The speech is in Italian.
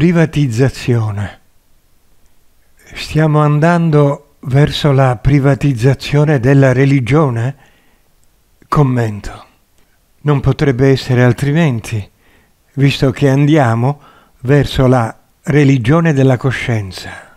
privatizzazione. Stiamo andando verso la privatizzazione della religione? Commento. Non potrebbe essere altrimenti, visto che andiamo verso la religione della coscienza.